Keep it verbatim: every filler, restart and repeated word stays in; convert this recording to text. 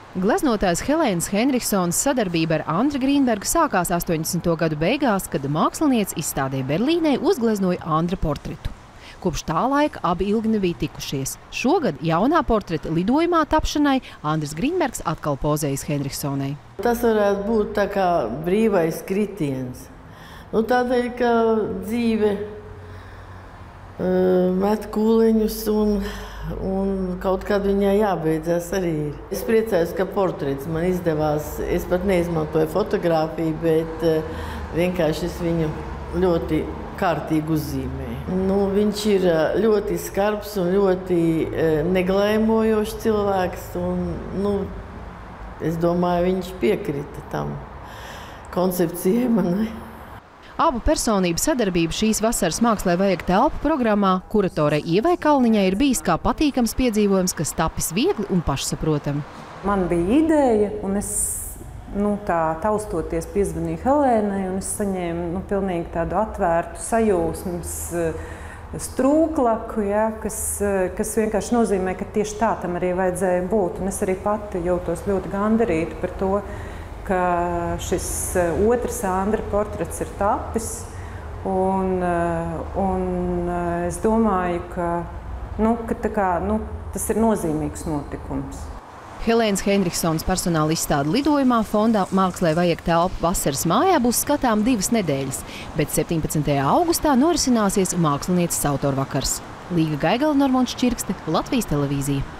Gleznotājs Helēnas Henriksons sadarbība ar Andri Grīnbergu sākās astoņdesmito gadu beigās, kad mākslinieci izstādē Berlīnē uzgleznoja Andra portretu. Kopš tā laika abi ilgi nebija tikušies. Šogad jaunā portreta lidojumā tapšanai Andris Grīnbergs atkal pozējas Henriksonai. Tas varētu būt tā kā brīvais kritiens. Nu, tādēļ, ka dzīve uh, met kūleņus un Un kaut kad viņai jābeidzās arī ir. Es priecājos, ka portrets man izdevās. Es pat neizmantoju fotografiju, bet uh, vienkārši es viņu ļoti kārtīgi uzzīmēju. Nu, viņš ir ļoti skarbs un ļoti uh, neglēmojošs cilvēks. Un, nu, es domāju, viņš piekrita tam koncepcijai manai. Abu personību sadarbība šīs vasaras Mākslai vajag telpu programmā kuratorei Ievai Kalniņai ir bijis kā patīkams piedzīvojums, kas tapis viegli un pašsaprotami. Man bija ideja, un es nu, tā taustoties piezvanīju Helēnai, un es saņēmu nu, pilnīgi tādu atvērtu sajūsmas strūklaku, ja, kas, kas vienkārši nozīmē, ka tieši tā tam arī vajadzēja būt. Un es arī pati jūtos ļoti gandarīta par to, ka šis otrs Andra portrets ir tapis, un, un es domāju, ka, nu, ka tā kā, nu, tas ir nozīmīgs notikums. Helēnas Henriksons personāla izstāde lidojumā fondā Mākslai vajag telpu vasaras mājā būs skatām divas nedēļas, bet septiņpadsmitajā augustā norisināsies mākslinieces autorvakars. Līga Gaigala, Normons Čirkste, Latvijas televīzija.